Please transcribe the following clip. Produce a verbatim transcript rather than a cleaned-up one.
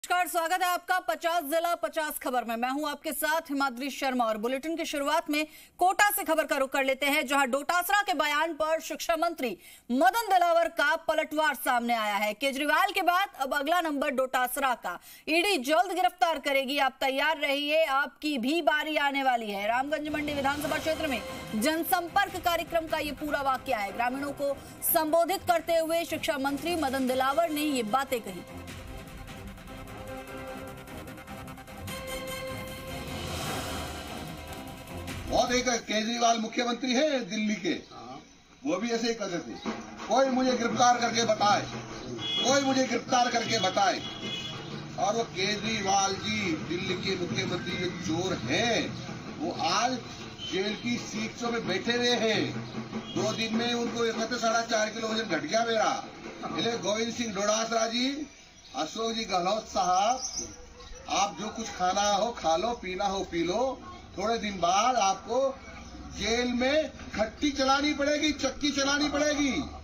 नमस्कार, स्वागत है आपका पचास जिला पचास खबर में। मैं हूं आपके साथ हिमाद्री शर्मा और बुलेटिन की शुरुआत में कोटा से खबर का रुख कर लेते हैं, जहां डोटासरा के बयान पर शिक्षा मंत्री मदन दिलावर का पलटवार सामने आया है। केजरीवाल के बाद अब अगला नंबर डोटासरा का। ईडी जल्द गिरफ्तार करेगी, आप तैयार रहिए, आपकी भी बारी आने वाली है। रामगंज मंडी विधानसभा क्षेत्र में जनसंपर्क कार्यक्रम का ये पूरा वाकया है। ग्रामीणों को संबोधित करते हुए शिक्षा मंत्री मदन दिलावर ने ये बातें कही। बहुत एक केजरीवाल मुख्यमंत्री है दिल्ली के, वो भी ऐसे ही करते थे। कोई मुझे गिरफ्तार करके बताए, कोई मुझे गिरफ्तार करके बताए। और वो केजरीवाल जी दिल्ली के मुख्यमंत्री जो चोर हैं, वो आज जेल की सीटों में बैठे हुए हैं। दो दिन में उनको इकहत्तर साढ़े चार किलो वजन घट गया मेरा। इसलिए गोविंद सिंह डोटासरा जी, अशोक जी गहलोत साहब, आप जो कुछ खाना हो खा लो, पीना हो पी लो। थोड़े दिन बाद आपको जेल में खट्टी चलानी पड़ेगी, चक्की चलानी पड़ेगी।